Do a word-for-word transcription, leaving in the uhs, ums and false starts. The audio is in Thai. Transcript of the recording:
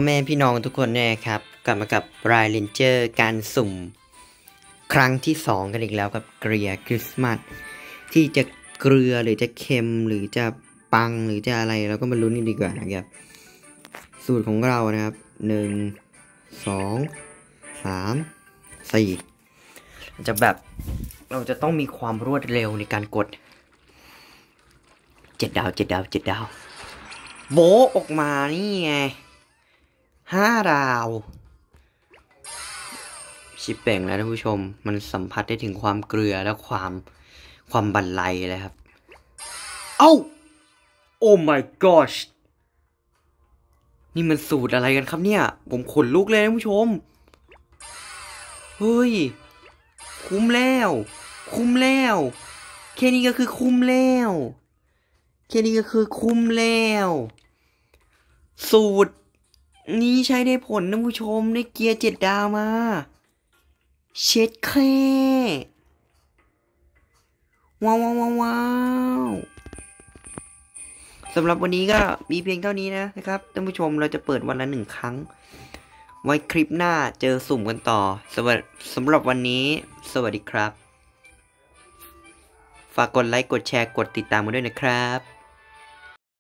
แม่พี่น้องทุกคนเนี่ยครับกลับมากับรายเลนเจอร์การสุ่มครั้งที่สองกันอีกแล้วกับเกลียคริสต์มาสที่จะเกลือหรือจะเค็มหรือจะปังหรือจะอะไรเราก็มาลุ้นกันดีกว่านะครับสูตรของเรานะครับหนึ่งสองสามสี่จะแบบเราจะต้องมีความรวดเร็วในการกดเจ็ดดาวเจ็ดดาวเจ็ดดาวโบะออกมานี่ไงห้าดาวชิปเป่งแล้วท่านผู้ชมมันสัมผัสได้ถึงความเกลือและความความบันไลเลยครับเอ้าโอ้ my gosh นี่มันสูตรอะไรกันครับเนี่ยผมขนลุกเลยท่านผู้ชมเฮ้ยคุ้มแล้วคุ้มแล้วแค่นี้ก็คือคุ้มแล้วแค่นี้ก็คือคุ้มแล้วสูตรนี้ใช้ได้ผลท่านผู้ชมได้เกียร์เจ็ดดาวมาเช็ดแค่ว้าวว้าวว้าวสำหรับวันนี้ก็มีเพียงเท่านี้นะนะครับท่านผู้ชมเราจะเปิดวันละหนึ่งครั้งไว้คลิปหน้าเจอสุ่มกันต่อสวัสดีสำหรับวันนี้สวัสดีครับฝากกดไลค์กดแชร์กดติดตามกันด้วยนะครับ